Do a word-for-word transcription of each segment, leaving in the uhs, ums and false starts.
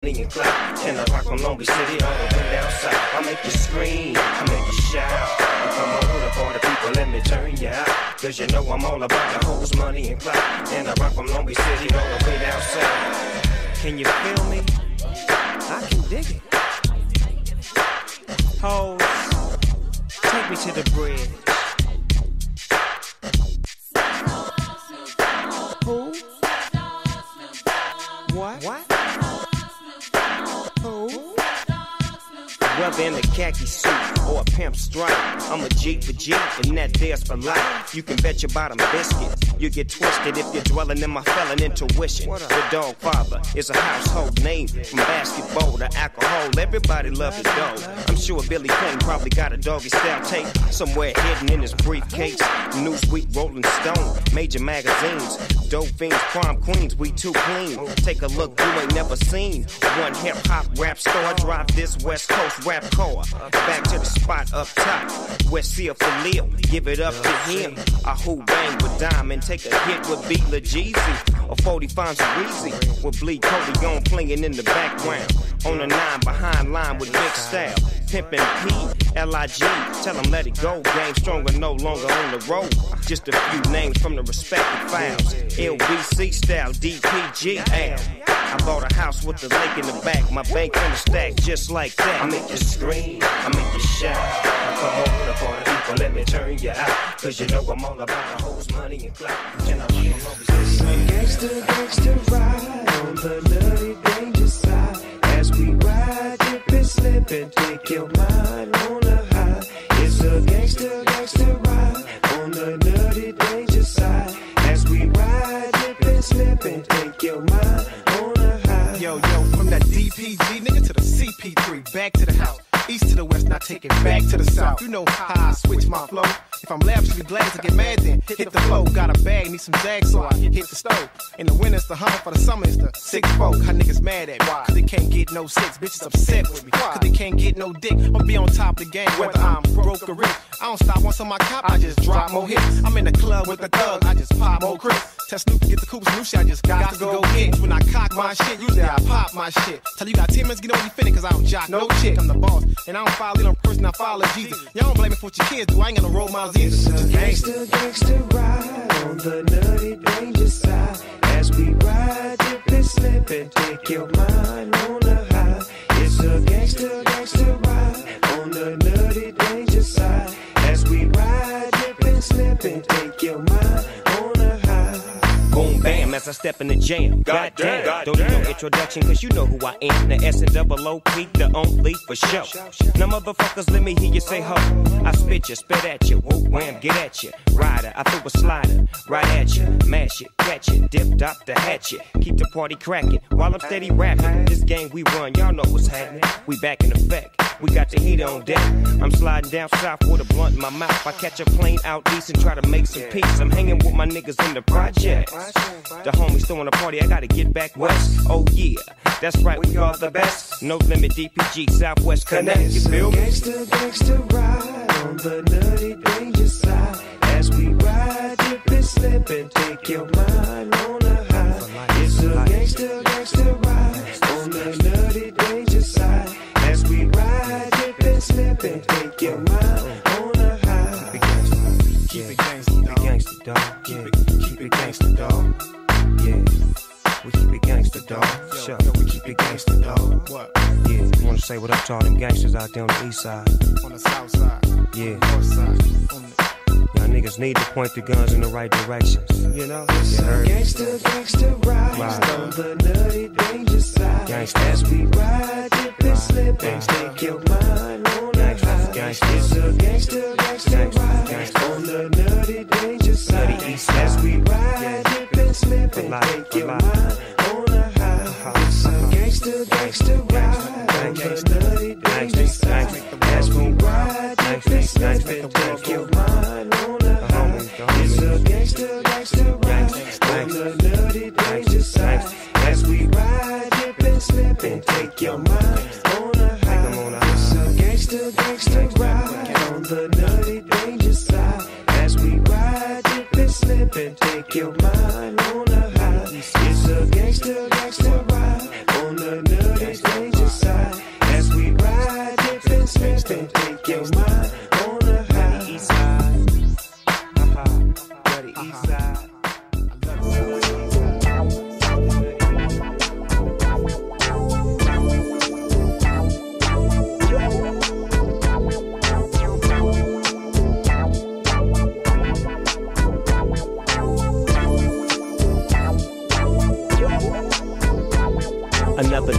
money and clout. And I rock from Long Beach City all the way down south. I make you scream, I make you shout. I come over the party people, let me turn you out. Cause you know I'm all about the hoes, money and clout. And I rock from Long Beach City all the way down south. Can you feel me? I can dig it. Hoes, take me to the bridge. Who? What? What? Who? Whether in a khaki suit or a pimp stripe, I'm a G for G, and that there's for life. You can bet your bottom biscuit. You get twisted if you're dwelling in my felon intuition. The dog father is a household name. From basketball to alcohol, everybody loves his dog. I'm sure Billy Clinton probably got a doggy style tape somewhere hidden in his briefcase. Newsweek, Rolling Stone, major magazines. Dope fiends, prom queens, we too clean. Take a look you ain't never seen. One hip hop rap star, drive this West Coast rap car. Back to the spot up top, where Sia Philip, give it up to him. I who bang with Diamond, take a hit with B. La Jeezy. Or forty-five's Easy, with Bleed Cody on playing in the background. On the nine behind line with Big Style. Pimpin' P, L I G, tell them let it go. Game stronger, no longer on the road. Just a few names from the respective files. L B C style, D P G L. I bought a house with a lake in the back. My bank in the stack just like that. I make you scream, I make you shout. I come over the party people, let me turn you out. Cause you know I'm all about the hoes, money and clout. And I'm gangsta, gangsta ride on the nutty danger side. As we ride, dip and slip and take your mind on a high. It's a gangsta, gangsta ride on the nutty danger side. As we ride, dip and slip and take your mind on a high. Yo, yo, from that D P G nigga to the C P three, back to the house. East to the west, not take it back to the south. You know how I switch my flow. If I'm lavishly glad to get mad, then hit the flow. Got a bag, need some Zags, so I hit the stove. In the winter, it's the hummer, for the summer, it's the six folk. How niggas mad at me, cause they can't get no six. Bitches upset with me, cause they can't get no dick. I'll be on top of the game, whether I'm broke or rich. I don't stop once on my cop, I just drop more hits. I'm in the club with the thug, I just pop more Chris. Tell Snoop to get the Coops, new shit, I just got, got to go get. When I cock my shit, usually I pop my shit. Tell you got ten minutes, get on your finna, cause I don't jock no chick. I'm the boss, and I don't follow it on person, I follow Jesus. Y'all don't blame me for what your kids do, I ain't gonna roll miles either. It's a gangsta, gangsta ride on the nutty danger side. As we ride, dip and slip and take your mind on a high. It's a gangsta, gangsta ride on the nutty danger side. As we ride, dip and slip and take your mind on a high. Boom, bam, as I step in the jam. God damn, God don't need no introduction, cause you know who I am. The S and double O P, the only for show. Now motherfuckers, let me hear you say ho. I spit you, spit at you, whoop, wham, get at you. Rider, I threw a slider, right at you. Mash it, catch it, dip, dop the hatchet. Keep the party cracking, while I'm steady rapping. This game we run, y'all know what's happening. We back in effect, we got the heat on deck. I'm sliding down south with a blunt in my mouth. I catch a plane out east and try to make some peace. I'm hanging with my niggas in the projects. The homies throwing a party, I gotta get back west. Oh yeah, that's right, we are the best. No limit, D P G, Southwest Connect, you feel me? Gangsta, gangsta ride on the nutty danger side. As we ride, dip and slip and take your mind on a high. It's a gangsta, gangsta ride on the nutty danger side. As we ride, dip and slip and take your mind on a high. Keep it gangsta, dog. Gangsta, dog. Keep it, keep it gangsta, dog. Yeah, we keep it gangsta, dog. Sure, yo, we keep it gangsta, dog. What? Yeah, wanna say what up to all them gangsters out there on the east side. On the south side. Yeah. North side. On the y'all niggas need to point the guns in the right directions. You know? You heard? Gangsta, gangsta ride, Ride. on the nutty danger side. Gangsta. As we ride, dip and slip and Gangsta. take your mind on a Gangsta, high. gangsta. It's a gangsta, gangsta Gangsta, ride, gangsta. on the nutty danger side. Nutty east side. As we ride, Yeah. dip and slip and life, take for your life. mind on a high. It's a gangsta, gangsta ride, on the nutty danger side. As we ride, dip and slip and take your mind on a high. It's a gangsta, gangsta ride, on the nutty danger side. As we ride, dip and slip and take your mind on a high. It's a gangsta, gangsta ride, on the nutty danger side. As we ride, dip and slip and take your mind on a high. It's a gangsta, gangsta ride, on the nutty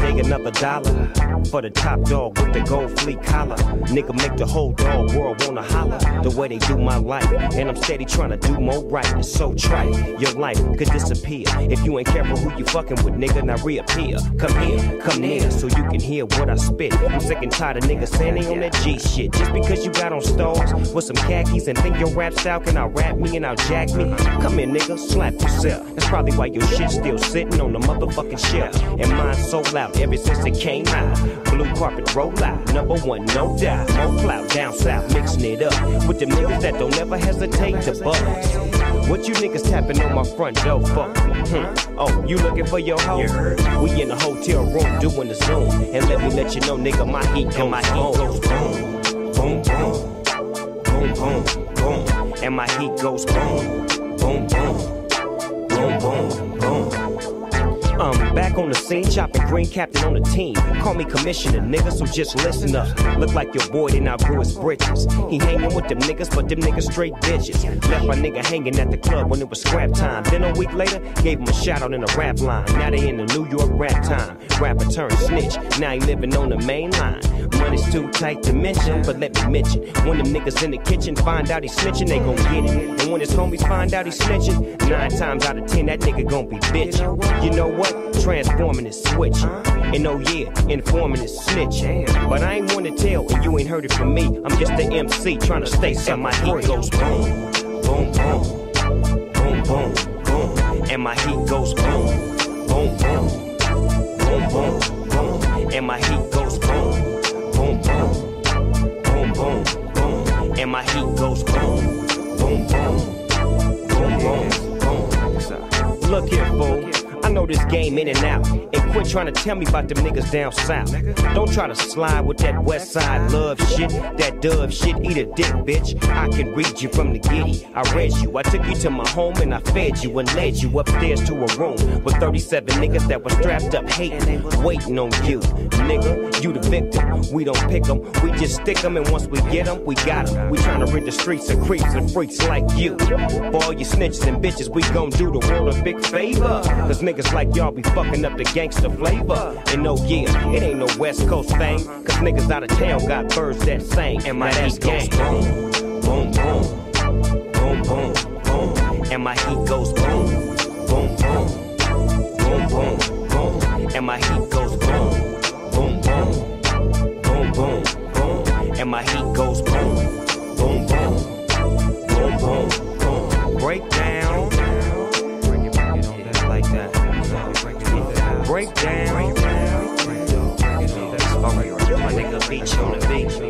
pay another dollar for the top dog with the gold fleet collar. Nigga make the whole dog world wanna holler the way they do my life, and I'm steady trying to do more right. It's so trite, your life could disappear if you ain't careful who you fucking with, nigga. Now reappear, come here, come near, so you can hear what I spit. I'm sick and tired of niggas saying they on that G shit. Just because you got on stars with some khakis and think your rap style can out rap me and out jack me, come here, nigga, slap yourself. That's probably why your shit still sitting on the motherfucking shelf, and mine's sold out ever since it came out. Blue carpet roll out, number one, no doubt. More clout down south, mixing it up with them niggas that don't ever hesitate to buzz. What you niggas tapping on my front door for? Hmm. Oh, you looking for your hoe? We in the hotel room doing the Zoom, and let me let you know, nigga, my heat goes, my heat goes boom, boom, boom, boom, boom, boom, and my heat goes boom, boom, boom, boom, boom, boom. I'm back on the scene, chopping green captain on the team. Call me commissioner, nigga, so just listen up. Look like your boy, then outgrew his britches. He hanging with them niggas, but them niggas straight bitches. Left my nigga hanging at the club when it was scrap time. Then a week later, gave him a shout out in a rap line. Now they in the New York rap time. Rapper turned snitch, now he living on the main line. Money's too tight to mention, but let me mention, when them niggas in the kitchen find out he snitching, they gon' get it. And when his homies find out he snitching, nine times out of ten, that nigga gon' be bitchin'. You know what? Transforming is switch. And oh yeah, informing is snitch. But I ain't one to tell, and you ain't heard it from me. I'm just the M C trying to stay some. My heat goes boom, boom, boom, boom, boom, boom, and my heat goes boom, boom, boom, boom, boom, boom, and my heat goes boom, boom, boom, boom, boom, boom, and my heat goes boom, boom, boom, boom, boom, boom. Look here, fool. I know this game in and out, and quit trying to tell me about them niggas down south. Don't try to slide with that west side love shit, that dove shit, eat a dick, bitch. I can read you from the giddy, I read you, I took you to my home and I fed you and led you upstairs to a room with thirty-seven niggas that were strapped up hating, waiting on you. Nigga, you the victim, we don't pick them, we just stick them, and once we get them, we got them. We trying to rid the streets of creeps and freaks like you. For all you snitches and bitches, we gon' do the world a big favor, cause niggas like y'all be fucking up the gangster flavor. And no, yeah, it ain't no West Coast thing, cause niggas out of town got birds that sing. And my heat goes boom, boom, boom, boom, boom, boom, and my heat goes boom, boom, boom, boom, boom, boom, and my heat goes boom, boom, boom, boom, boom, boom, and my heat goes boom, boom, boom, boom, boom, boom. Break down, like that. Break down. Oh, my nigga beach on the beach.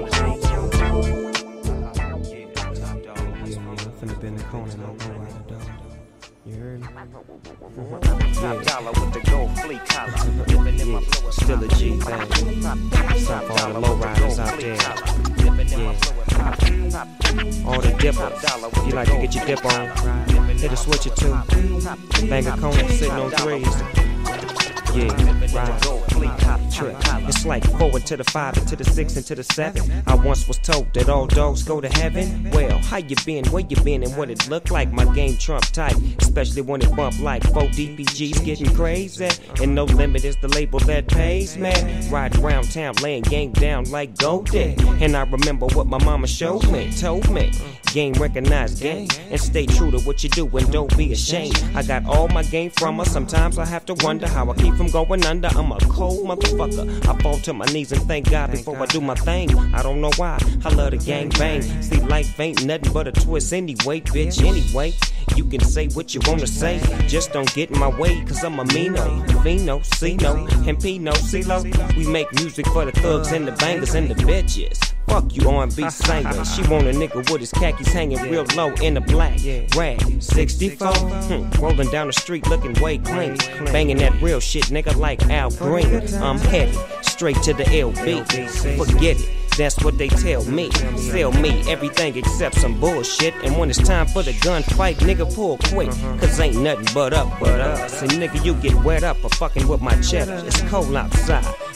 I'm finna bend the corner and I'll go out the door. You heard me? Top dollar with the gold fleet collar. Yeah, still a G thing. Stop all the low riders out there. Yeah. All the dippers. You like to get your dip on? Hit a switch or two. Bang a cone sitting on threes. Yeah, right. Trip. It's like four into the five, into the six, into the seven. I once was told that all dogs go to heaven. Well, how you been, where you been, and what it look like? My game trump tight, especially when it bump like four D P Gs getting crazy. And No Limit is the label that pays, man. Riding around town, laying game down like Goldie. And I remember what my mama showed me, told me. Game recognized game, and stay true to what you do and don't be ashamed. I got all my game from her. Sometimes I have to wonder how I keep from going under. I'm a cold motherfucker. I fall to my knees and thank God before I do my thing. I don't know why, I love the gang bang. See, life ain't nothing but a twist anyway, bitch. Anyway, you can say what you wanna say, just don't get in my way, cause I'm a Mino, Vino, Cino, and Pino, CeeLo. We make music for the thugs and the bangers and the bitches. Fuck you R and B singer. She want a nigga with his khakis hanging real low in a black rag. sixty-four, hmm, rolling down the street looking way clean. Banging that real shit, nigga, like Al Green. I'm headed straight to the L B. Forget it. That's what they tell me. Sell me everything except some bullshit. And when it's time for the gunfight, nigga, pull quick. Cause ain't nothing but up but us. And nigga, you get wet up for fucking with my cheddar. It's cold outside.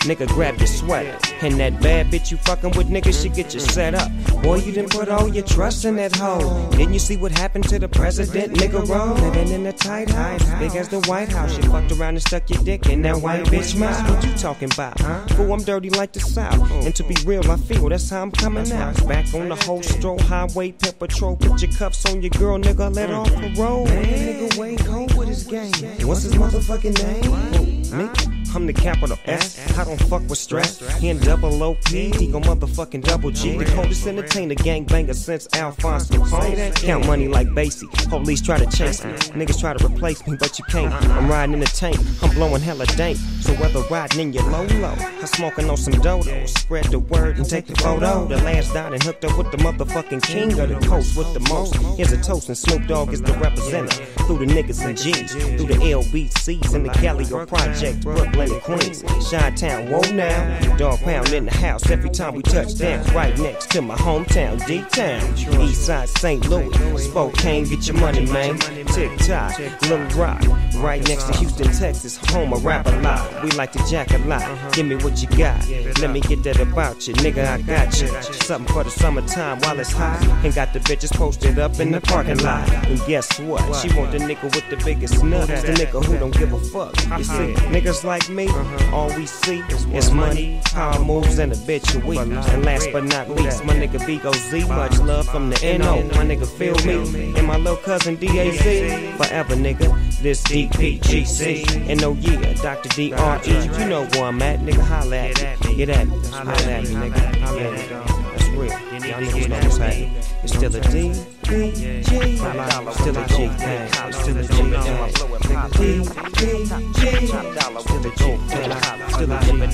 nigga grab your sweater. And that bad bitch you fucking with, nigga, she get you set up. Boy, you done put all your trust in that hoe. Didn't you see what happened to the president, nigga, roll? Living in a tight house, big as the White House. You fucked around and stuck your dick in that white bitch mouth. What you talking about? Fool, I'm dirty like the South. And to be real, I feel that's how I'm coming out. Back on the whole stroll, highway, pep patrol. Put your cuffs on your girl, nigga, let off the road. Nigga, Wayne Cold with his game. What's his motherfucking name? Me? I'm the capital S. I don't fuck with stress. He in double O P, he gon' motherfucking double G. The coldest entertainer, gangbanger since Alphonse Capone. Count money like Basie. Police try to chase me. Niggas try to replace me, but you can't. I'm riding in the tank. I'm blowing hella dank. So whether riding in your low-low, I'm smoking on some dodos. Spread the word and take the photo. The last died and hooked up with the motherfucking king of the coast with the most. Here's a toast and Snoop Dogg is the representative. Through the niggas and G's, through the L B Cs and the Callio Project, Brooklyn and Queens, Chi-Town, whoa now. Dog pound in the house every time we touch down. Right next to my hometown, D-Town. Eastside, Saint Louis, Spokane, get your money, man. Tick-tock, Little Rock, right next to Houston, Texas. Home, I rap a lot, we like to jack a lot. Give me what you got, let me get that about you. Nigga, I got you. Something for the summertime while it's hot. And got the bitches posted up in the parking lot. And guess what? She want the nigga with the biggest nuts. The nigga who don't give a fuck. You see, niggas like me, all we see is money, power moves, and a bitch a week. And last but not least, my nigga Vigo Z. Much love from the N O. My nigga feel me. And my little cousin D A Z. Forever, nigga. This D P G C. And oh yeah, Doctor D R E. You know where I'm at, nigga. Holla at me. Get at me. Holla at me, nigga. Holla at me. That's real. Y'all niggas know what's happening. It's still a D P G. Still a G, man. It's still a G, man. D P G. Still a G, man. Still a G, man.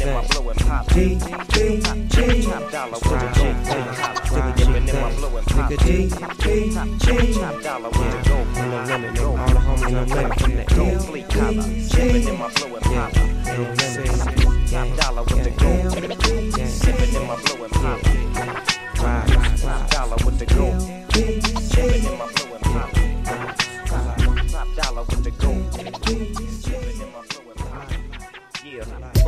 D P G. Still a G, man. Still a G, man. Nigga D P G. Yeah, no limit, no. All the homies no limit from the L B G. Yeah, you know what I'm saying? Top dollar with the gold. Yeah, sipping in my blue and pop. Ride, ride, dollar with the gold. Sipping in my blue and pop. Top dollar with the gold. Sipping in my blue and pop. Yeah.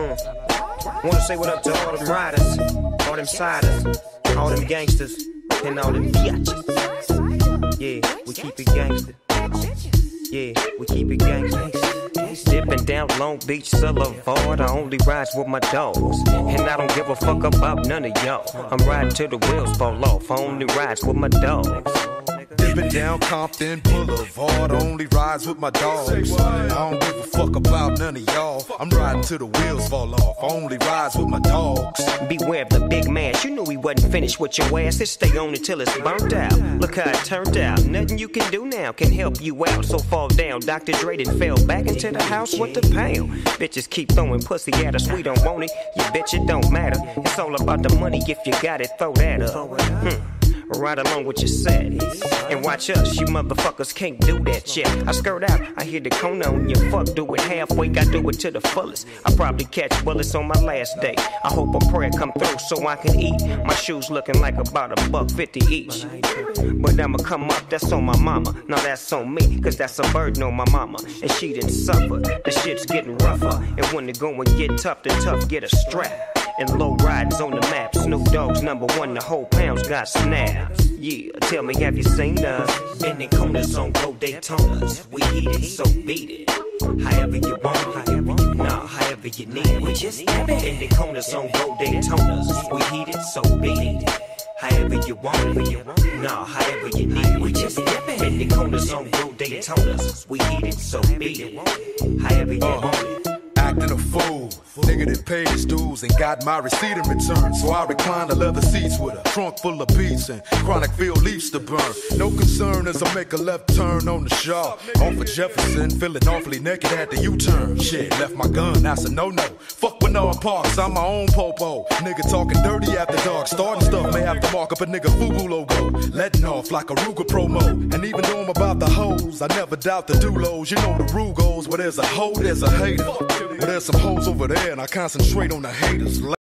Mm. Wanna say what up to all them riders, all them siders, all them gangsters, and all them biatches. Yeah, we keep it gangster. Yeah, we keep it gangster. Dipping down Long Beach Boulevard, I only ride with my dogs. And I don't give a fuck about none of y'all. I'm riding till the wheels fall off, I only ride with my dogs. Dipping down Compton Boulevard, only rides with my dogs. I don't give a fuck about none of y'all. I'm riding till the wheels fall off, only rides with my dogs. Beware of the big man, you knew he wasn't finished with your ass. It stay on until it's burnt out. Look how it turned out, nothing you can do now can help you out. So fall down, Doctor Dre done fell back into the house with the pound. Bitches keep throwing pussy at us, we don't want it. You bitch, it don't matter. It's all about the money, if you got it, throw that up. Hmm. Right along with your set. And watch us, you motherfuckers can't do that yet. I skirt out, I hear the cone on your fuck, do it halfway, I do it to the fullest. I probably catch bullets on my last day. I hope a prayer come through so I can eat. My shoes looking like about a buck fifty each. But I'ma come up, that's on my mama. Now that's on me, cause that's a burden on my mama. And she didn't suffer, the shit's getting rougher. And when the going get tough, the tough get a strap. And low riders on the map, Snoop Dogg's number one, the whole pound's got snaps. Yeah, tell me, have you seen us? Bending corners on Go Daytonas. We heat it, so beat it. However you want it, however you nah, however you need it. We just bending corners on Go Daytonas. We heat it, so beat it. However you want it, nah, however you need it. We just bending corners on Go Daytonas. We heat it, so beat it. However you want it. Acting a fool, nigga that paid his dues and got my receipt in return. So I recline the leather seats with a trunk full of beats and chronic field leaves to burn. No concern as I make a left turn on the Shaw. Off of Jefferson, feeling awfully naked at the U-turn. Shit, left my gun, that's a no-no. Fuck Bernard Parks, I'm my own popo. Nigga talking dirty after dark, starting stuff may have to mark up a nigga FUBU logo. Letting off like a Ruger promo. And even though I'm about the hoes, I never doubt the dulos. You know the rule goes, where there's a hoe, there's a hater. But there's some hoes over there and I concentrate on the haters.